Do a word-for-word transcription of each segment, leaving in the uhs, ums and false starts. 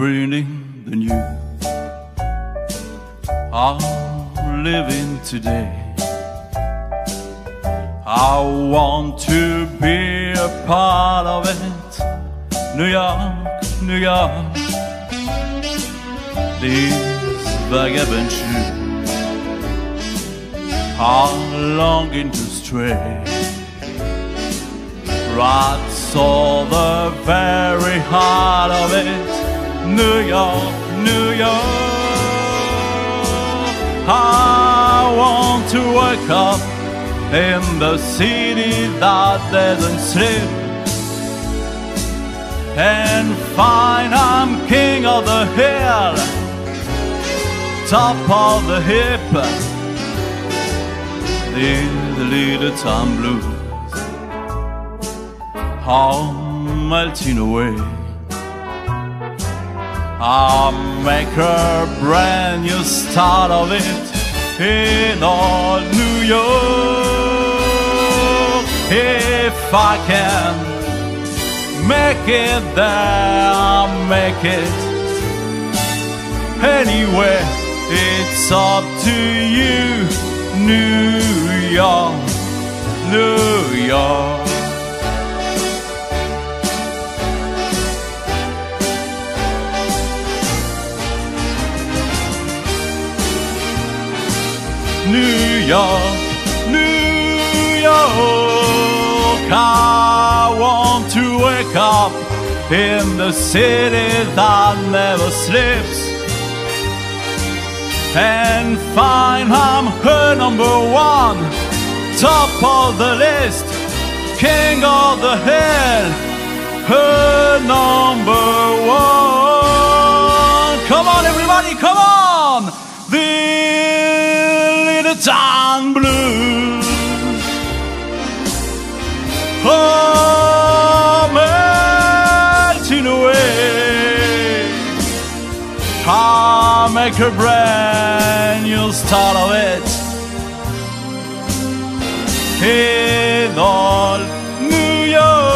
bringing the news. I'm living today. I want to be a part of it. New York, New York. These vagabond shoes are longing to stray right to the very heart of it. New York, New York. I want to wake up in the city that doesn't sleep and find I'm king of the hill, top of the hip. These little town blues are melting away. I'll make a brand new start of it in old New York. If I can make it there, I'll make it anyway. It's up to you, New York, New York. New York, New York. I want to wake up in the city that never sleeps and find I'm her number one, top of the list, king of the hill, her number one. Come on everybody, come on! The little town blues. Oh, melting away. I'll make a brand new start of it in old New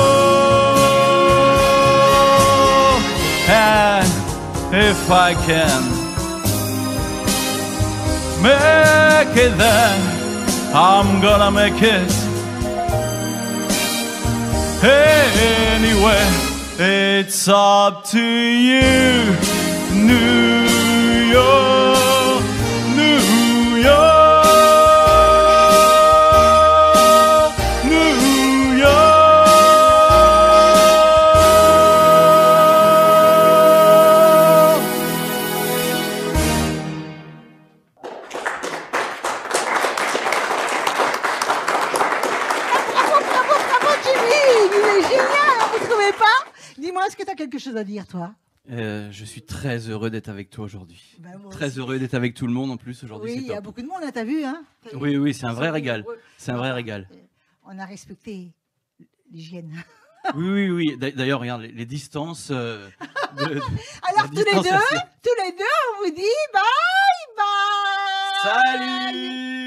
York. And if I can make it there, I'm gonna make it anyway. It's up to you, New York, New York, New York. Dis-moi, est-ce que tu as quelque chose à dire, toi? euh, Je suis très heureux d'être avec toi aujourd'hui. Ben, très aussi. heureux d'être avec tout le monde en plus aujourd'hui. Oui, il y a beaucoup de monde, hein, t'as vu, hein? Oui, oui, c'est un vrai régal. C'est un vrai régal. On a respecté l'hygiène. Oui, oui, oui. D'ailleurs, regarde, les, les distances... Euh, de, de, Alors, tous les deux, tous les deux, on vous dit bye bye. Salut.